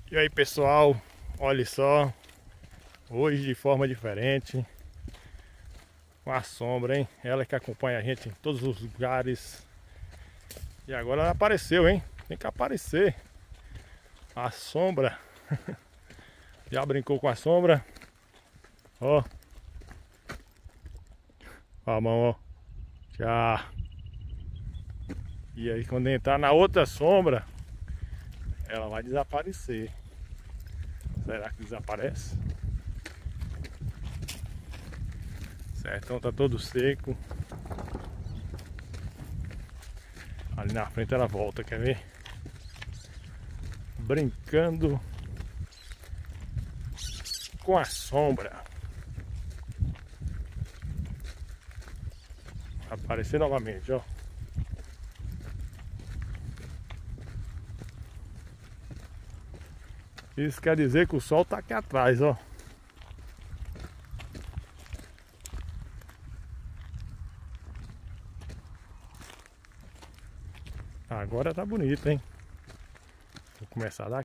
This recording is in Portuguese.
E aí pessoal, olha só, hoje de forma diferente, com a sombra, hein? Ela que acompanha a gente em todos os lugares. E agora ela apareceu, hein? Tem que aparecer a sombra. Já brincou com a sombra? Ó, ó a mão, ó. Já. E aí quando entrar na outra sombra, ela vai desaparecer. Será que desaparece? Sertão tá todo seco. Ali na frente ela volta, quer ver? Brincando com a sombra. Aparecer novamente, ó. Isso quer dizer que o sol tá aqui atrás, ó. Agora tá bonito, hein? Vou começar daqui.